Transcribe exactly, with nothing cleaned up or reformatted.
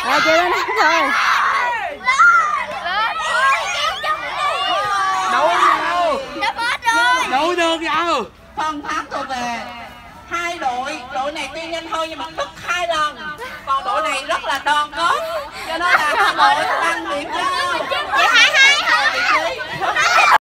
Rồi chưa lên thôi. Đủ nhau. Đủ được nhau. Phần thắng thuộc về hai đội. Đội này tuy nhanh hơn nhưng mà mất hai lần. Còn đội này rất là đòn kết, cho nên là hai đội tăng điểm cho nhau.